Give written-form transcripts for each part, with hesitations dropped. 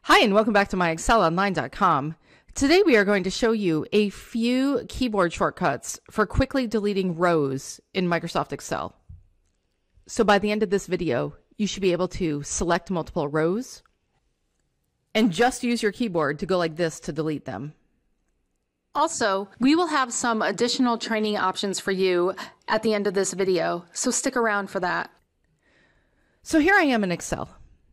Hi, and welcome back to MyExcelOnline.com. Today we are going to show you a few keyboard shortcuts for quickly deleting rows in Microsoft Excel. So by the end of this video, you should be able to select multiple rows and just use your keyboard to go like this to delete them. Also, we will have some additional training options for you at the end of this video, so stick around for that. So here I am in Excel,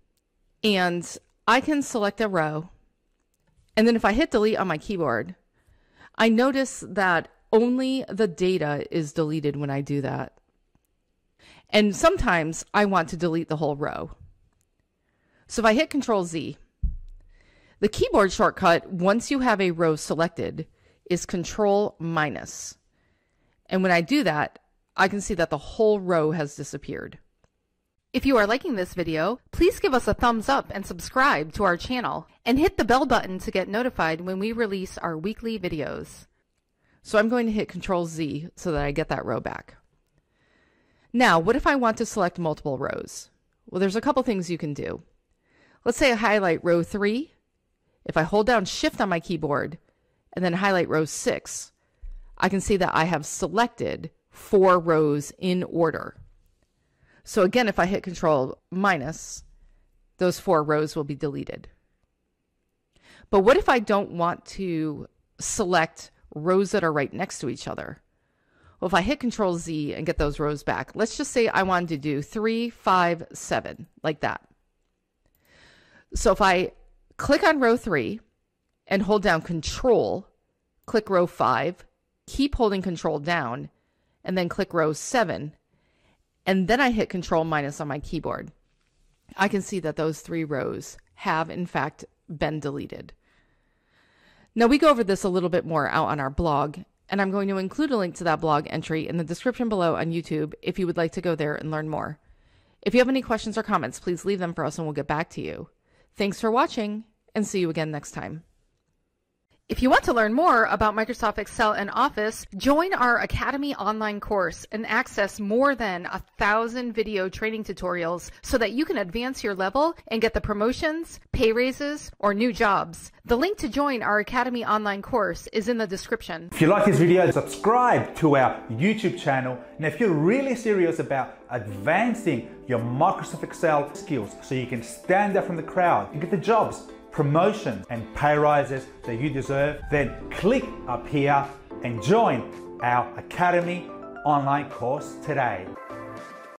and I can select a row, and then if I hit delete on my keyboard, I notice that only the data is deleted when I do that. And sometimes I want to delete the whole row. So if I hit Control Z, the keyboard shortcut, once you have a row selected, is Control minus. And when I do that, I can see that the whole row has disappeared. If you are liking this video, please give us a thumbs up and subscribe to our channel, and hit the bell button to get notified when we release our weekly videos. So I'm going to hit Control Z so that I get that row back. Now, what if I want to select multiple rows? Well, there's a couple things you can do. Let's say I highlight row 3. If I hold down Shift on my keyboard and then highlight row 6, I can see that I have selected 4 rows in order. So again, if I hit Control minus, those 4 rows will be deleted. But what if I don't want to select rows that are right next to each other? Well, if I hit Control Z and get those rows back, let's just say I wanted to do 3, 5, 7, like that. So if I click on row 3 and hold down Control, click row 5, keep holding Control down, and then click row 7, and then I hit Control minus on my keyboard, I can see that those 3 rows have in fact been deleted. Now we go over this a little bit more out on our blog, and I'm going to include a link to that blog entry in the description below on YouTube if you would like to go there and learn more. If you have any questions or comments, please leave them for us and we'll get back to you. Thanks for watching, and see you again next time. If you want to learn more about Microsoft Excel and Office, join our Academy online course and access more than 1,000 video training tutorials so that you can advance your level and get the promotions, pay raises, or new jobs. The link to join our Academy online course is in the description. If you like this video, subscribe to our YouTube channel. And if you're really serious about advancing your Microsoft Excel skills so you can stand out from the crowd and get the jobs, promotions and pay rises that you deserve, then click up here and join our Academy online course today.